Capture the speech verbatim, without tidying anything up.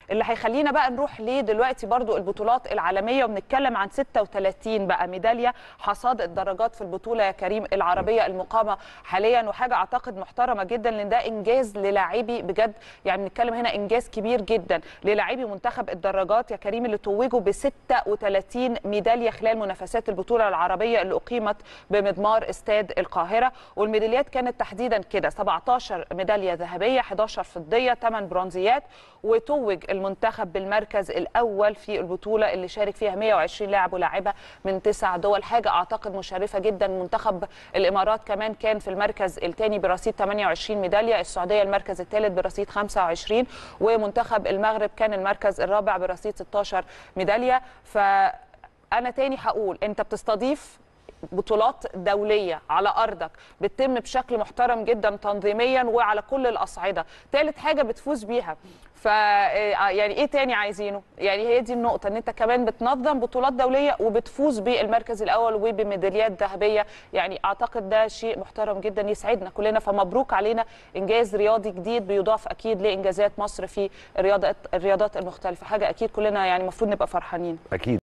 اللي هيخلينا بقى نروح ليه دلوقتي برضو البطولات العالمية، وبنتكلم عن ستة وثلاثين بقى ميدالية حصاد الدرجات في البطولة يا كريم العربية المقامة حاليا، وحاجة اعتقد محترمة جدا لان ده انجاز للاعبي بجد. يعني بنتكلم هنا انجاز كبير جدا للاعبي منتخب الدراجات يا كريم اللي توجوا ب ستة وثلاثين ميدالية خلال منافسات البطولة العربية اللي اقيمت بمضمار استاد القاهرة. والميداليات كانت تحديدا كده سبعتاشر ميدالية ذهبية، حداشر فضية، ثمانية برونزيات، وتوج المنتخب بالمركز الاول في البطوله اللي شارك فيها مئة وعشرين لاعب ولاعبه من تسع دول. حاجه اعتقد مشرفه جدا. منتخب الامارات كمان كان في المركز الثاني برصيد ثمانية وعشرين ميداليه، السعوديه المركز الثالث برصيد خمسة وعشرين، ومنتخب المغرب كان المركز الرابع برصيد ستاشر ميداليه. فانا تاني هقول انت بتستضيف بطولات دولية على أرضك بتتم بشكل محترم جدا تنظيميا وعلى كل الأصعدة. ثالث حاجة بتفوز بيها، ف يعني ايه تاني عايزينه؟ يعني هي دي النقطة، ان انت كمان بتنظم بطولات دولية وبتفوز بالمركز الأول وبميداليات ذهبية. يعني أعتقد ده شيء محترم جدا يسعدنا كلنا، فمبروك علينا إنجاز رياضي جديد بيضاف أكيد لإنجازات مصر في الرياضات الرياضات المختلفة. حاجة أكيد كلنا يعني المفروض نبقى فرحانين. أكيد.